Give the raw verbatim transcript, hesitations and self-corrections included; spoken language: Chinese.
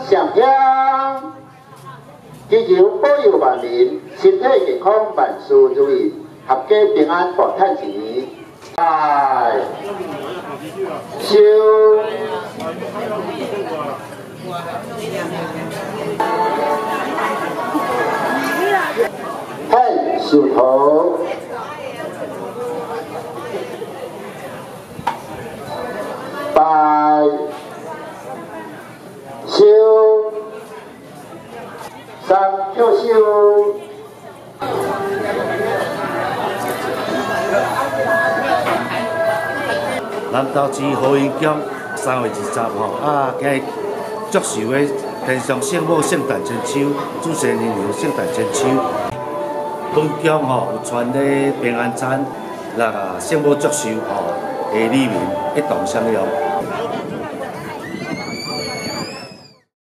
上香，祈求保佑万民身体健康，万事如意，合家平安，大赚钱。来，烧，嘿，手头。 拜烧三叫烧， 南投市好运奖三月二十号啊，今日祝寿的天上圣母圣诞千秋，主神人有圣诞千秋。本奖吼有传咧平安餐，那圣母祝寿吼，下里面一同享用。